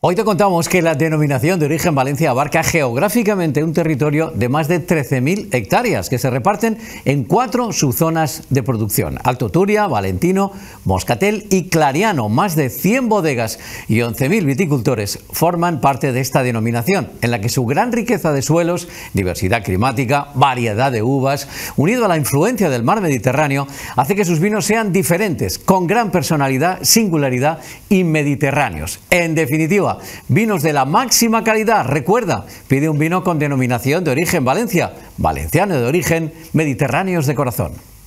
Hoy te contamos que la denominación de origen Valencia abarca geográficamente un territorio de más de 13.000 hectáreas que se reparten en 4 subzonas de producción: Alto Turia, Valentino, Moscatel y Clariano. Más de 100 bodegas y 11.000 viticultores forman parte de esta denominación, en la que su gran riqueza de suelos, diversidad climática, variedad de uvas, unido a la influencia del mar Mediterráneo, hace que sus vinos sean diferentes, con gran personalidad, singularidad y mediterráneos. En definitiva, vinos de la máxima calidad. Recuerda, pide un vino con denominación de origen Valencia, valenciano de origen, mediterráneos de corazón.